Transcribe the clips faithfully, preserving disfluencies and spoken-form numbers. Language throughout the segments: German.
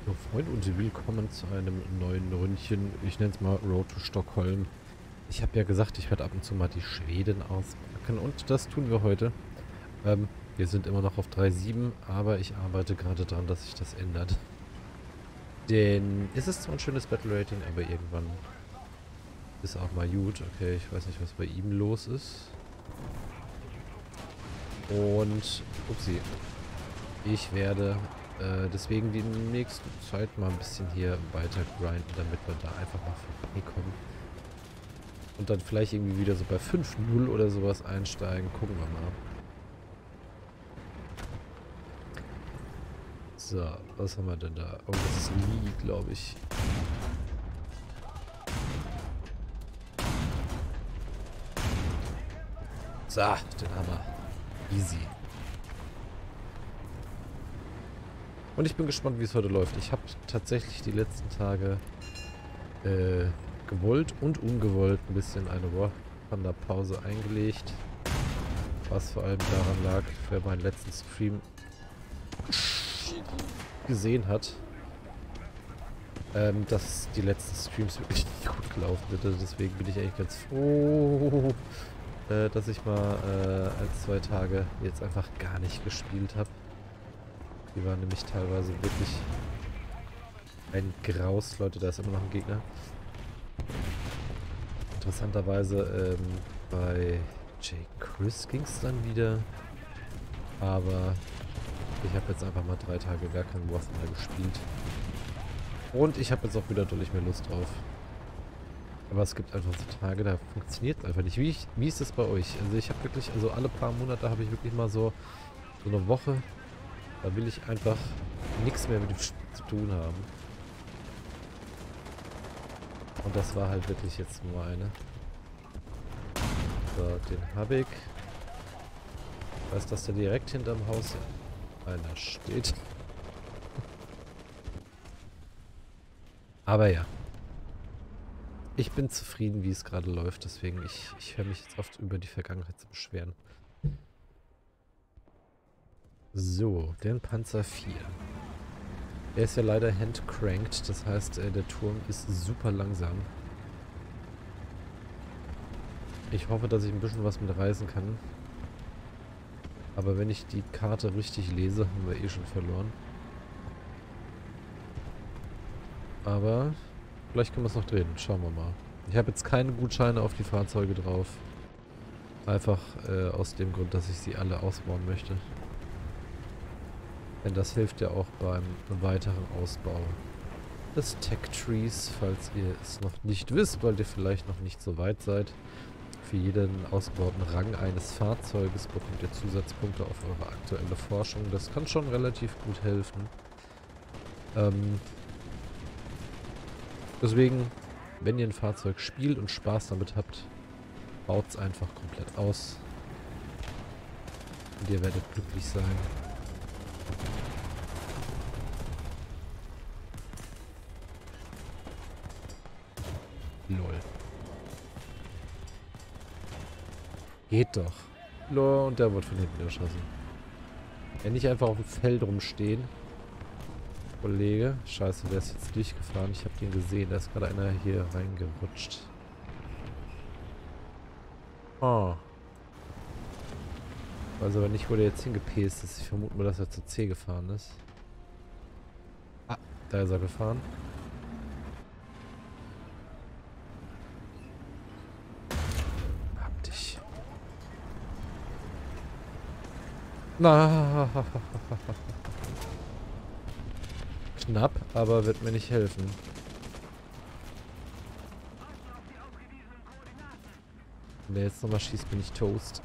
So, Freunde, und willkommen zu einem neuen Ründchen. Ich nenne es mal Road to Stockholm. Ich habe ja gesagt, ich werde ab und zu mal die Schweden auspacken und das tun wir heute. Ähm, wir sind immer noch auf drei Punkt sieben, aber ich arbeite gerade dran, dass sich das ändert. Denn es ist zwar ein schönes Battle Rating, aber irgendwann ist auch mal gut. Okay, ich weiß nicht, was bei ihm los ist. Und, upsie, ich werde äh, deswegen die nächste Zeit mal ein bisschen hier weiter grinden, damit wir da einfach mal vorbeikommen. Und dann vielleicht irgendwie wieder so bei fünf null oder sowas einsteigen. Gucken wir mal. So, was haben wir denn da? Oh, das ist Lee, glaube ich. So, den haben wir. Easy. Und ich bin gespannt, wie es heute läuft. Ich habe tatsächlich die letzten Tage äh, gewollt und ungewollt ein bisschen eine War Thunder Pause eingelegt. Was vor allem daran lag, wer meinen letzten Stream gesehen hat, ähm, dass die letzten Streams wirklich nicht gut gelaufen sind. Deswegen bin ich eigentlich ganz froh, äh, dass ich mal äh, ein, zwei Tage jetzt einfach gar nicht gespielt habe. Die waren nämlich teilweise wirklich ein Graus. Leute, da ist immer noch ein Gegner. Interessanterweise ähm, bei Jay Chris ging es dann wieder. Aber ich habe jetzt einfach mal drei Tage gar keinen War Thunder gespielt. Und ich habe jetzt auch wieder deutlich mehr Lust drauf. Aber es gibt einfach so Tage, da funktioniert es einfach nicht. Wie, ich, wie ist das bei euch? Also ich habe wirklich, also alle paar Monate habe ich wirklich mal so, so eine Woche. Da will ich einfach nichts mehr mit dem Spiel zu tun haben. Und das war halt wirklich jetzt nur eine. So, den habe ich. Ich weiß, dass der direkt hinterm Haus einer steht. Aber ja. Ich bin zufrieden, wie es gerade läuft. Deswegen, ich, ich höre mich jetzt oft über die Vergangenheit zu beschweren. So, den Panzer vier. Er ist ja leider handcranked, das heißt, äh, der Turm ist super langsam. Ich hoffe, dass ich ein bisschen was mit reisen kann. Aber wenn ich die Karte richtig lese, haben wir eh schon verloren. Aber vielleicht können wir es noch drehen. Schauen wir mal. Ich habe jetzt keine Gutscheine auf die Fahrzeuge drauf. Einfach äh, aus dem Grund, dass ich sie alle ausbauen möchte. Denn das hilft ja auch beim weiteren Ausbau des Tech-Trees, falls ihr es noch nicht wisst, weil ihr vielleicht noch nicht so weit seid. Für jeden ausgebauten Rang eines Fahrzeuges bekommt ihr Zusatzpunkte auf eure aktuelle Forschung. Das kann schon relativ gut helfen. Ähm deswegen, wenn ihr ein Fahrzeug spielt und Spaß damit habt, baut es einfach komplett aus. Und ihr werdet glücklich sein. Lol. Geht doch. Lol, und der wurde von hinten erschossen. Ja, nicht einfach auf dem Feld rumstehen. Kollege. Scheiße, der ist jetzt durchgefahren. Ich habe den gesehen. Da ist gerade einer hier reingerutscht. Oh. Ich weiß aber nicht, wo der jetzt hingepäst ist. Ich vermute mal, dass er zu C gefahren ist. Ah, da ist er gefahren. Hab dich. Na. Knapp, aber wird mir nicht helfen. Wenn der jetzt nochmal schießt, bin ich Toast.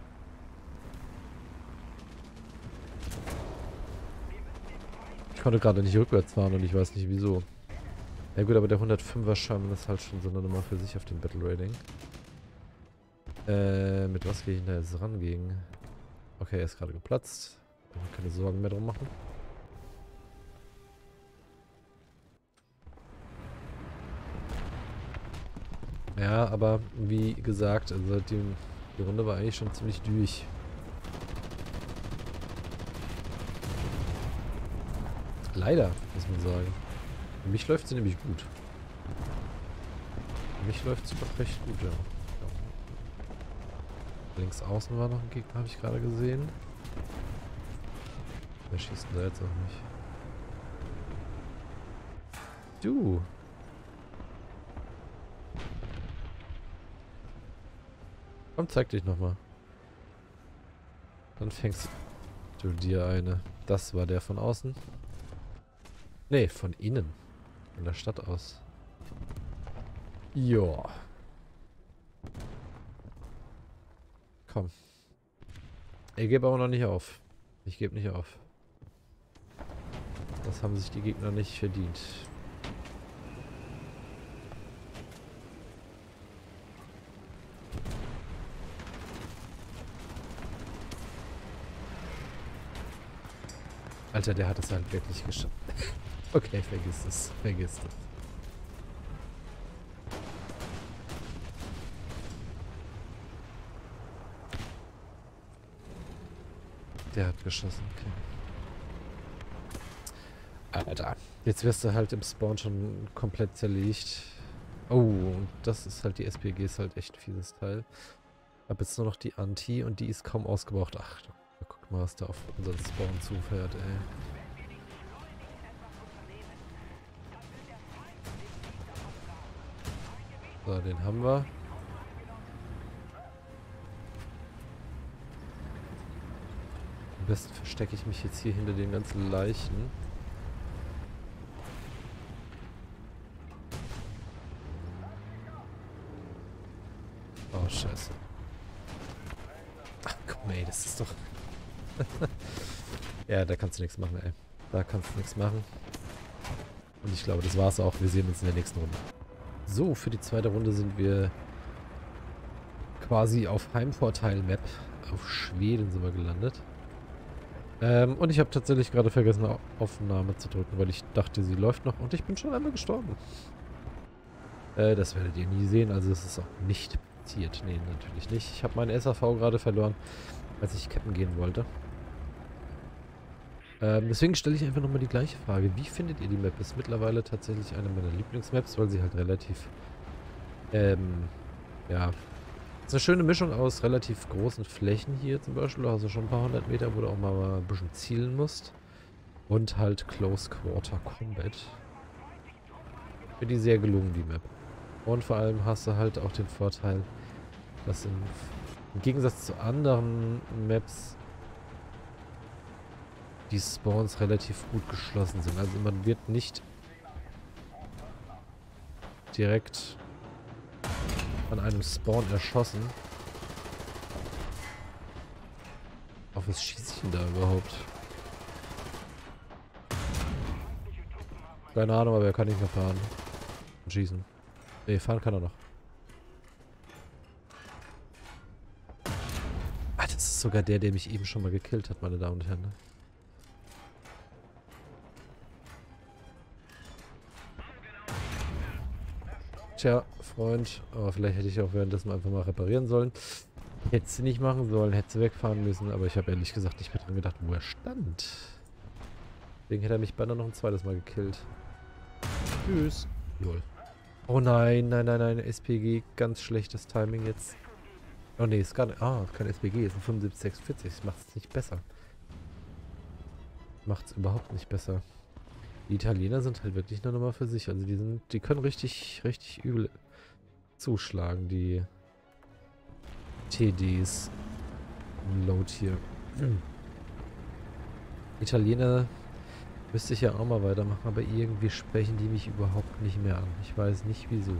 Ich konnte gerade nicht rückwärts fahren und ich weiß nicht wieso. Ja gut, aber der hundertfünfer Schaden ist halt schon so eine Nummer für sich auf dem Battle Rating. Äh, mit was gehe ich denn da jetzt rangehen? Okay, er ist gerade geplatzt. Brauchen wir keine Sorgen mehr drum machen. Ja, aber wie gesagt, also die, die Runde war eigentlich schon ziemlich durch. Leider, muss man sagen. Für mich läuft sie nämlich gut. Für mich läuft sie doch recht gut, ja. Links außen war noch ein Gegner, habe ich gerade gesehen. Wer schießt denn da jetzt auch nicht? Du! Komm, zeig dich nochmal. Dann fängst du dir eine. Das war der von außen. Nee, von innen. Von der Stadt aus. Joa. Komm. Ich gebe aber noch nicht auf. Ich gebe nicht auf. Das haben sich die Gegner nicht verdient. Alter, der hat es halt wirklich geschafft. Okay, vergiss es. Vergiss es. Der hat geschossen, okay. Alter, jetzt wirst du halt im Spawn schon komplett zerlegt. Oh, und das ist halt, die S P G ist halt echt ein fieses Teil. Hab jetzt nur noch die Anti und die ist kaum ausgebraucht. Ach, guck mal, was da auf unseren Spawn zufährt, ey. So, den haben wir. Am besten verstecke ich mich jetzt hier hinter den ganzen Leichen. Oh, scheiße. Ach, guck mal, ey, das ist doch... Ja, da kannst du nichts machen, ey. Da kannst du nichts machen. Und ich glaube, das war's auch. Wir sehen uns in der nächsten Runde. So, für die zweite Runde sind wir quasi auf Heimvorteil-Map. Auf Schweden sind wir gelandet. Ähm, und ich habe tatsächlich gerade vergessen, Aufnahme zu drücken, weil ich dachte, sie läuft noch. Und ich bin schon einmal gestorben. Äh, das werdet ihr nie sehen. Also es ist auch nicht passiert. Nee, natürlich nicht. Ich habe meinen S A V gerade verloren, als ich cappen gehen wollte. Ähm, deswegen stelle ich einfach nochmal die gleiche Frage. Wie findet ihr die Map? Ist mittlerweile tatsächlich eine meiner Lieblingsmaps, weil sie halt relativ, ähm, ja, ist eine schöne Mischung aus relativ großen Flächen hier zum Beispiel, also schon ein paar hundert Meter, wo du auch mal ein bisschen zielen musst. Und halt Close Quarter Combat. Ich finde die sehr gelungen, die Map. Und vor allem hast du halt auch den Vorteil, dass im, im Gegensatz zu anderen Maps die Spawns relativ gut geschlossen sind. Also man wird nicht direkt an einem Spawn erschossen. Auf was schieße ich denn da überhaupt? Keine Ahnung, aber er kann nicht mehr fahren. Und schießen. Ne, fahren kann er noch. Ah, das ist sogar der, der mich eben schon mal gekillt hat, meine Damen und Herren. Tja, Freund, aber vielleicht hätte ich auch währenddessen einfach mal reparieren sollen. Hätte sie nicht machen sollen, hätte sie wegfahren müssen, aber ich habe ehrlich gesagt nicht mehr dran gedacht, wo er stand. Deswegen hätte er mich beinahe noch ein zweites Mal gekillt. Tschüss. Lol. Oh nein, nein, nein, nein, S P G, ganz schlechtes Timing jetzt. Oh ne, ist gar nicht, ah, kein S P G, ist ein fünfundsiebzig sechsundvierzig, das macht es nicht besser. Macht es überhaupt nicht besser. Die Italiener sind halt wirklich eine Nummer für sich. Also die sind, die können richtig, richtig übel zuschlagen, die T Ds im Load hier. Hm. Italiener müsste ich ja auch mal weitermachen, aber irgendwie sprechen die mich überhaupt nicht mehr an. Ich weiß nicht wieso.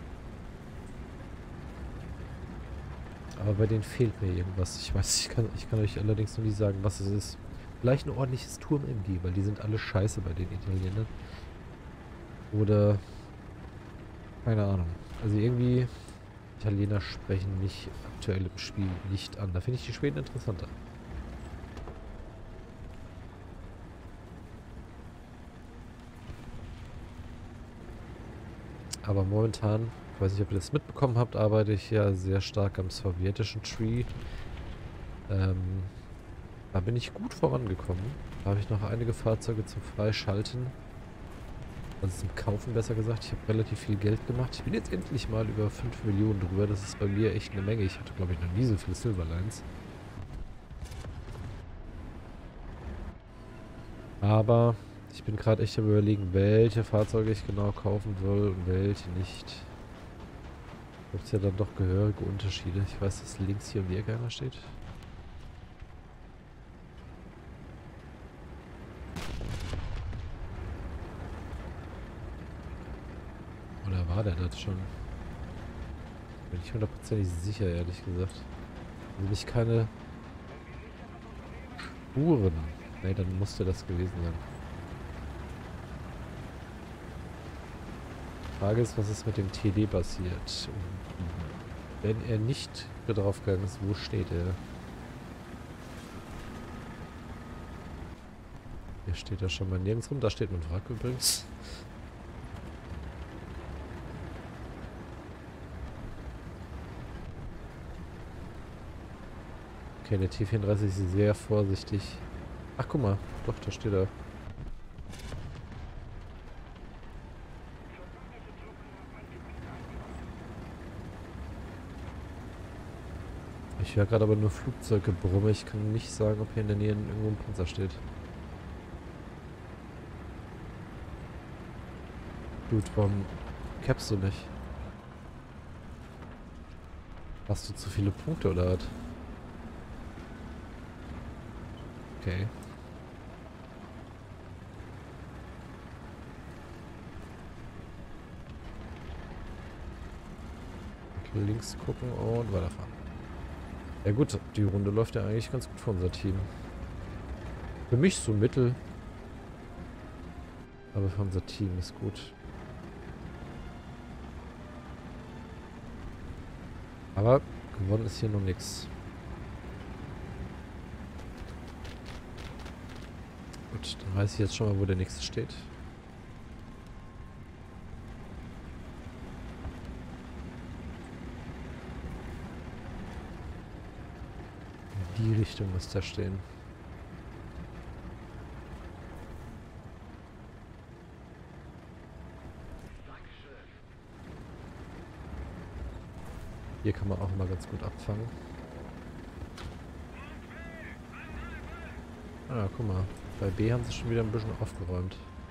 Aber bei denen fehlt mir irgendwas. Ich weiß, ich kann, ich kann euch allerdings noch nicht sagen, was es ist. Vielleicht ein ordentliches Turm-M G, weil die sind alle scheiße bei den Italienern. Oder keine Ahnung. Also irgendwie Italiener sprechen mich aktuell im Spiel nicht an. Da finde ich die Schweden interessanter. Aber momentan, ich weiß nicht, ob ihr das mitbekommen habt, arbeite ich ja sehr stark am sowjetischen Tree. Ähm, Da bin ich gut vorangekommen. Da habe ich noch einige Fahrzeuge zum Freischalten. Also zum Kaufen besser gesagt. Ich habe relativ viel Geld gemacht. Ich bin jetzt endlich mal über fünf Millionen drüber. Das ist bei mir echt eine Menge. Ich hatte, glaube ich, noch nie so viele Silverlines. Aber ich bin gerade echt am Überlegen, welche Fahrzeuge ich genau kaufen soll und welche nicht. Da gibt es ja dann doch gehörige Unterschiede. Ich weiß, dass links hier um die Ecke einer steht. Oder war der das schon? Bin ich hundertprozentig sicher, ehrlich gesagt. Also nicht keine Spuren. Ne, dann musste das gewesen sein. Die Frage ist, was ist mit dem T D passiert? Wenn er nicht draufgegangen ist, wo steht er? Hier steht er schon mal nirgends rum. Da steht mein Wrack übrigens. Okay, der T vierunddreißig ist sehr vorsichtig. Ach, guck mal. Doch, da steht er. Ich höre gerade aber nur Flugzeuggebrumme. Ich kann nicht sagen, ob hier in der Nähe irgendwo ein Panzer steht. Dude, warum cappst du nicht? Hast du zu viele Punkte oder was? Okay. Links gucken und weiterfahren. Ja gut, die Runde läuft ja eigentlich ganz gut für unser Team. Für mich so mittel. Aber für unser Team ist gut. Aber gewonnen ist hier noch nichts. Gut, dann weiß ich jetzt schon mal, wo der nächste steht. In die Richtung muss der stehen. Hier kann man auch mal ganz gut abfangen. Ah, guck mal. Bei B haben sie schon wieder ein bisschen aufgeräumt.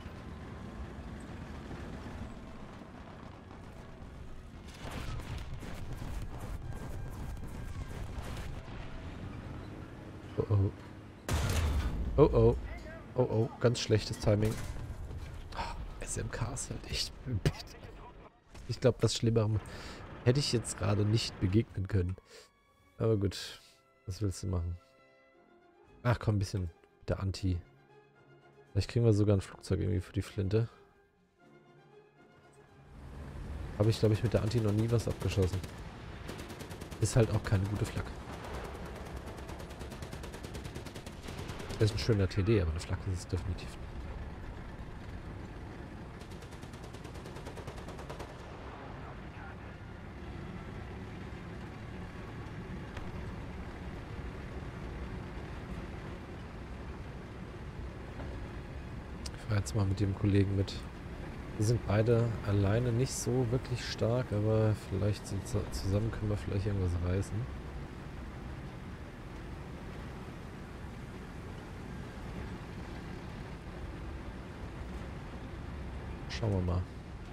Oh oh. Oh oh. Oh oh. Ganz schlechtes Timing. Oh, S M K ist halt echt... Ich glaube, das Schlimmere hätte ich jetzt gerade nicht begegnen können. Aber gut. Was willst du machen? Ach komm, ein bisschen der Anti. Vielleicht kriegen wir sogar ein Flugzeug irgendwie für die Flinte. Habe ich, glaube ich, mit der Anti noch nie was abgeschossen. Ist halt auch keine gute Flak. Das ist ein schöner T D, aber eine Flak ist es definitiv nicht. Ich fahre jetzt mal mit dem Kollegen mit. Wir sind beide alleine nicht so wirklich stark, aber vielleicht sind zusammen können wir vielleicht irgendwas reißen. Schauen wir mal.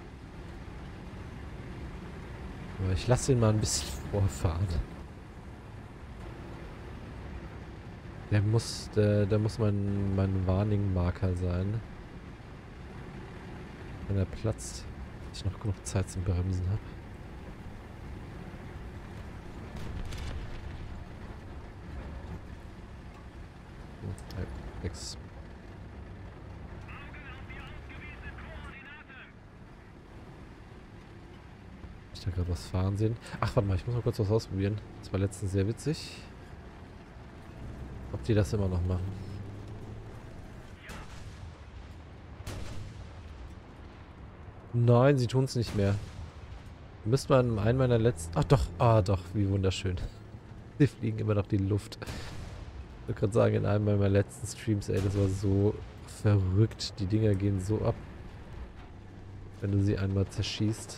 Aber ich lasse ihn mal ein bisschen vorfahren. Der muss, der, der muss mein, mein Warning-Marker sein. Wenn er platzt, dass ich noch genug Zeit zum Bremsen habe. Ja, nix. Ich da gerade was fahren sehen. Ach, warte mal, ich muss mal kurz was ausprobieren. Das war letztens sehr witzig. Ob die das immer noch machen. Nein, sie tun es nicht mehr. Müsste man in einem meiner letzten... Ach doch, ah doch, wie wunderschön. Sie fliegen immer noch die Luft. Ich wollte gerade sagen, in einem meiner letzten Streams, ey, das war so verrückt. Die Dinger gehen so ab, wenn du sie einmal zerschießt.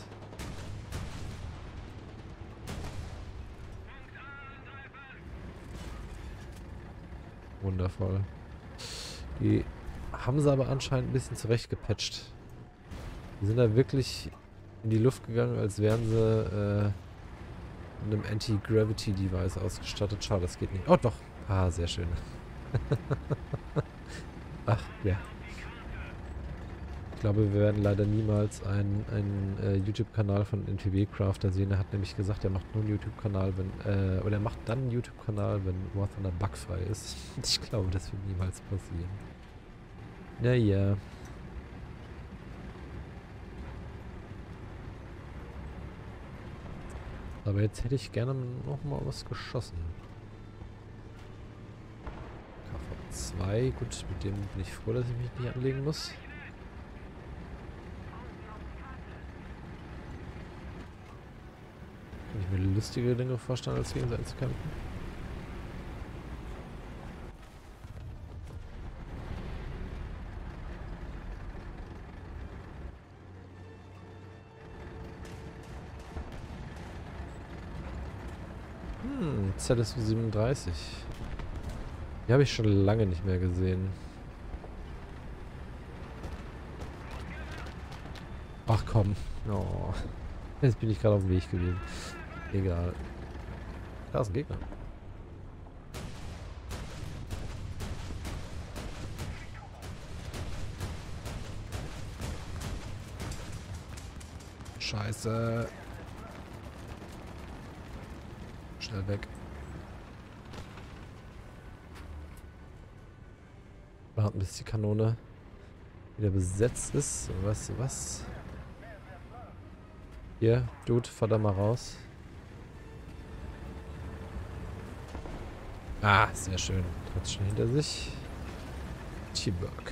Wundervoll. Die haben sie aber anscheinend ein bisschen zurechtgepatcht. Die sind da wirklich in die Luft gegangen, als wären sie äh, mit einem Anti-Gravity-Device ausgestattet. Schade, das geht nicht. Oh, doch. Ah, sehr schön. Ach, ja. Ich glaube, wir werden leider niemals einen, einen äh, YouTube-Kanal von N P B Crafter sehen. Er hat nämlich gesagt, er macht nur einen YouTube-Kanal, wenn, äh, oder er macht dann einen YouTube-Kanal, wenn War Thunder bugfrei ist. Ich glaube, das wird niemals passieren. Naja. Aber jetzt hätte ich gerne noch mal was geschossen. K V zwei, gut, mit dem bin ich froh, dass ich mich nicht anlegen muss. Kann ich mir lustigere Dinge vorstellen, als gegen sie einzukämpfen. Hm, Z S U siebenunddreißig. Die habe ich schon lange nicht mehr gesehen. Ach komm. Oh. Jetzt bin ich gerade auf dem Weg gewesen. Egal. Da ist ein Gegner. Scheiße. Schnell weg. Warten, bis die Kanone wieder besetzt ist. Weißt du was? Hier, Dude, fahr da mal raus. Ah, sehr schön. Hat schon hinter sich. T-Burg.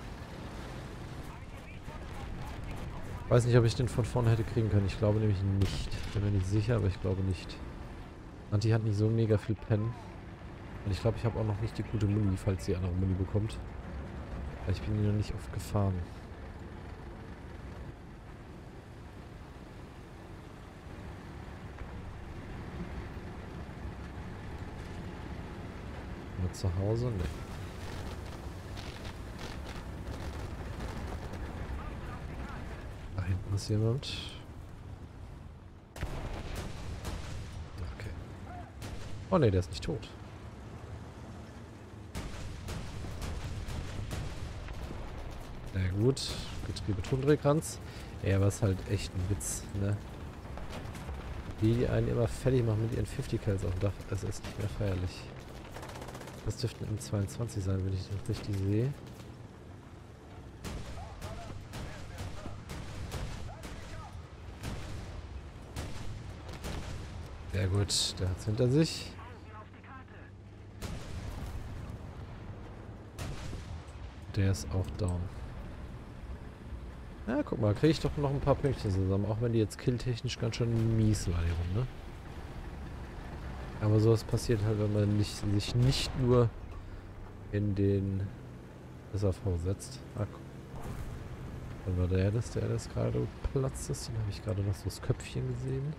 Weiß nicht, ob ich den von vorne hätte kriegen können. Ich glaube nämlich nicht. Bin mir nicht sicher, aber ich glaube nicht. Anti hat nicht so mega viel Pen. Und ich glaube, ich habe auch noch nicht die gute Muni, falls sie andere Muni bekommt. Weil ich bin die noch nicht oft gefahren. Nur zu Hause? Ne. Da hinten ist jemand. Okay. Oh ne, der ist nicht tot. Na gut, Getriebe Tundrekranz. Ja, aber ist halt echt ein Witz, ne? Die, die einen immer fertig machen mit ihren fünfzig Kills auf dem Dach, das ist nicht mehr feierlich. Das dürften M zweiundzwanzig sein, wenn ich das richtig sehe. Sehr gut, der hat's hinter sich. Der ist auch down. Ja, guck mal, kriege ich doch noch ein paar Pünktchen zusammen, auch wenn die jetzt killtechnisch ganz schön mies war, die Runde. Aber sowas passiert halt, wenn man nicht, sich nicht nur in den S A V setzt. Ah, guck. Dann war der das, der das gerade geplatzt ist. Den habe ich gerade noch so das Köpfchen gesehen.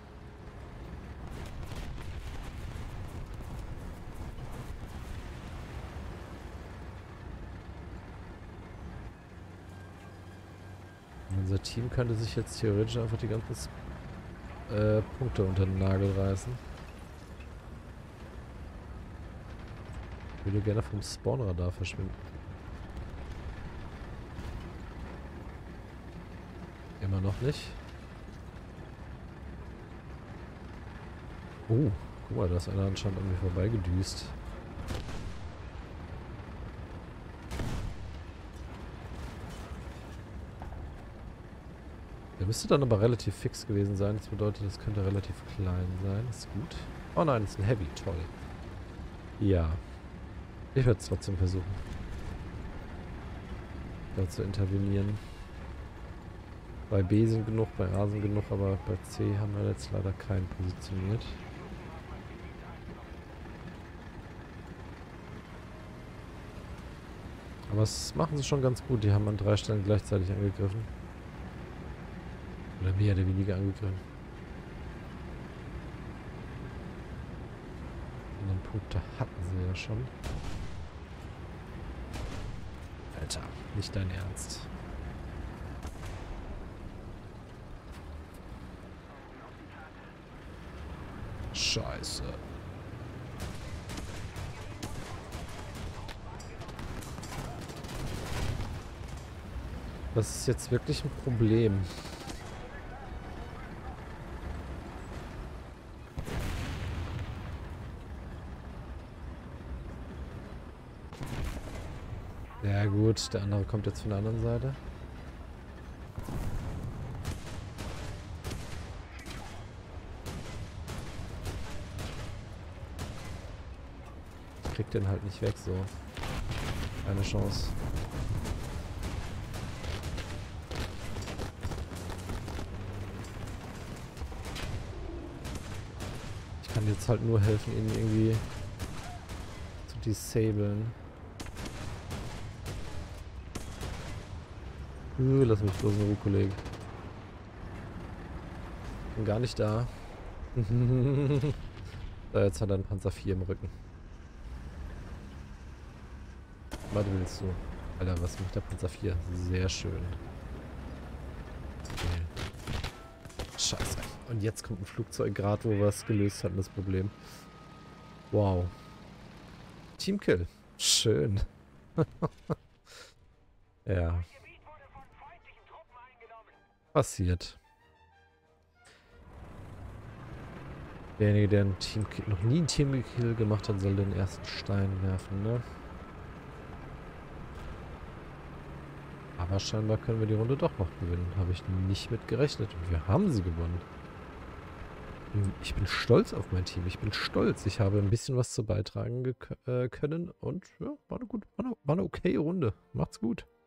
Unser Team könnte sich jetzt theoretisch einfach die ganzen äh, Punkte unter den Nagel reißen. Ich würde gerne vom Spawnradar verschwinden. Immer noch nicht. Oh, guck mal, da ist einer anscheinend an mir vorbeigedüst. Der müsste dann aber relativ fix gewesen sein. Das bedeutet, das könnte relativ klein sein. Ist gut. Oh nein, das ist ein Heavy. Toll. Ja. Ich werde es trotzdem versuchen, da zu intervenieren. Bei B sind genug, bei A sind genug, aber bei C haben wir jetzt leider keinen positioniert. Aber das machen sie schon ganz gut. Die haben an drei Stellen gleichzeitig angegriffen. Oder mehr oder weniger angegriffen. Und den Punkte hatten sie ja schon. Alter, nicht dein Ernst. Scheiße. Das ist jetzt wirklich ein Problem. Ja gut, der andere kommt jetzt von der anderen Seite. Ich krieg den halt nicht weg, so. Keine Chance. Ich kann jetzt halt nur helfen, ihn irgendwie zu disablen. Uh, lass mich bloß in Ruhe, Kollege. Bin gar nicht da. So, jetzt hat er einen Panzer vier im Rücken. Was willst du? Alter, was macht der Panzer vier? Sehr schön. Okay. Scheiße. Und jetzt kommt ein Flugzeug gerade, wo wir es gelöst hatten, das Problem. Wow. Teamkill. Schön. Ja. Passiert. Derjenige, der ein Teamkill, noch nie ein Teamkill gemacht hat, soll den ersten Stein werfen, ne? Aber scheinbar können wir die Runde doch noch gewinnen. Habe ich nicht mit gerechnet. Und wir haben sie gewonnen. Ich bin stolz auf mein Team. Ich bin stolz. Ich habe ein bisschen was zu beitragen äh, können. Und ja, war eine, gut, war eine, war eine okay Runde. Macht's gut.